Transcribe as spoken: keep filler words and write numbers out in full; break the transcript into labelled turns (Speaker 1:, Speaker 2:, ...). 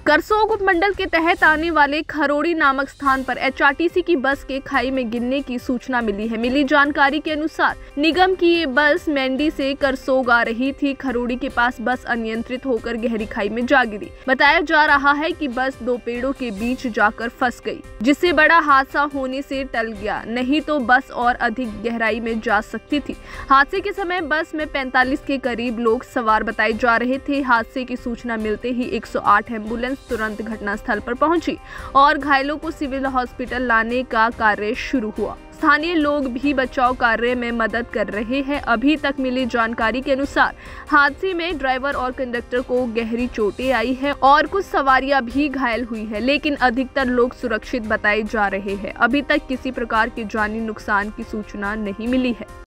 Speaker 1: करसोग उपमंडल के तहत आने वाले खरोड़ी नामक स्थान पर एच आर टी सी की बस के खाई में गिरने की सूचना मिली है। मिली जानकारी के अनुसार निगम की ये बस मेंडी से करसोग आ रही थी। खरोड़ी के पास बस अनियंत्रित होकर गहरी खाई में जा गिरी। बताया जा रहा है कि बस दो पेड़ों के बीच जाकर फंस गई, जिससे बड़ा हादसा होने से टल गया, नहीं तो बस और अधिक गहराई में जा सकती थी। हादसे के समय बस में पैंतालीस के करीब लोग सवार बताए जा रहे थे। हादसे की सूचना मिलते ही एक सौ आठ एम्बुलेंस तुरंत घटनास्थल पर पहुंची और घायलों को सिविल हॉस्पिटल लाने का कार्य शुरू हुआ। स्थानीय लोग भी बचाव कार्य में मदद कर रहे हैं। अभी तक मिली जानकारी के अनुसार हादसे में ड्राइवर और कंडक्टर को गहरी चोटें आई है और कुछ सवारियां भी घायल हुई है, लेकिन अधिकतर लोग सुरक्षित बताए जा रहे हैं। अभी तक किसी प्रकार के जानी नुकसान की सूचना नहीं मिली है।